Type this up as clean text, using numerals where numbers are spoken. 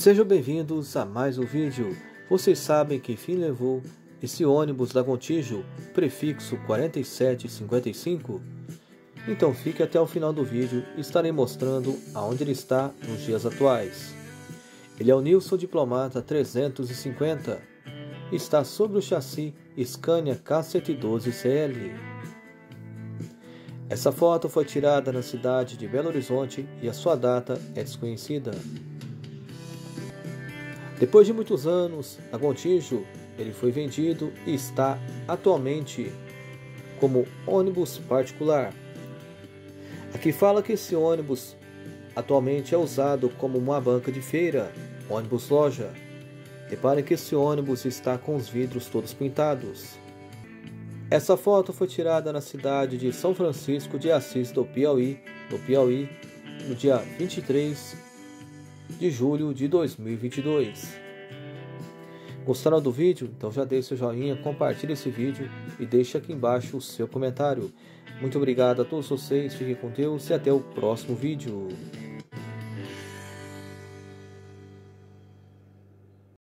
Sejam bem-vindos a mais um vídeo. Vocês sabem que fim levou esse ônibus da Gontijo, prefixo 4755? Então fique até o final do vídeo e estarei mostrando aonde ele está nos dias atuais. Ele é o Nilson Diplomata 350. Está sobre o chassi Scania K112CL. Essa foto foi tirada na cidade de Belo Horizonte e a sua data é desconhecida. Depois de muitos anos, a Gontijo, ele foi vendido e está atualmente como ônibus particular. Aqui fala que esse ônibus atualmente é usado como uma banca de feira, ônibus loja. Reparem que esse ônibus está com os vidros todos pintados. Essa foto foi tirada na cidade de São Francisco de Assis do Piauí, no dia 23 de julho de 2022. Gostaram do vídeo? Então já deixe seu joinha, compartilhe esse vídeo e deixe aqui embaixo o seu comentário. Muito obrigado a todos vocês, fiquem com Deus e até o próximo vídeo.